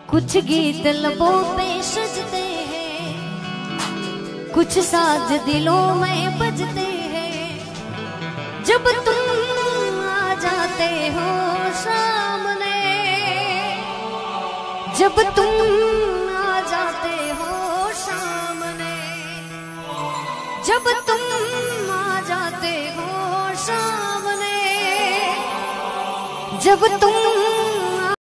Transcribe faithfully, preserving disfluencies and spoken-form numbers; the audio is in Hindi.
कुछ गीत लबों पे सजते हैं, कुछ साज दिलों में बजते हैं। जब तुम आ जाते हो सामने, जब तुम आ जाते हो सामने, जब तुम आ जाते हो सामने, जब तुम